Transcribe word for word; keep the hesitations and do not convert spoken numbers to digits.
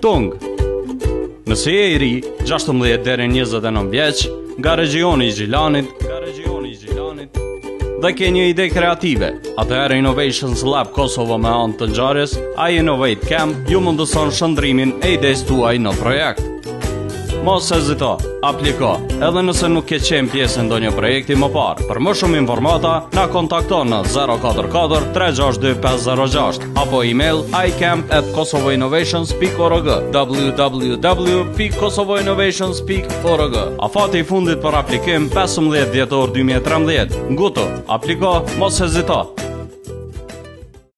Tung. Nëse je i ri, gjashtëmbëdhjetë deri në njëzet e nëntë vjeç, nga regioni i Gjilanit, nga regioni i Gjilanit, dhe ke një ide kreative, atëherë Innovations Lab Kosovo me anë të ngjarjes, iInnovate Camp ju mundëson shndrimin e idejës tuaj në projekt. Mos hezito, apliko, edhe nëse nuk ke qenë pjesë në ndonjë projekti më parë. Për më shumë informata, na kontakto në zero katër katër tre gjasht dy pesë zero gjasht apo email icamp at kosovoinnovations dot org w w w dot kosovoinnovations dot org. Afati i fundit për aplikim pesëmbëdhjetë dhjetor dy mijë e trembëdhjetë. Nguto, apliko, mos hezito.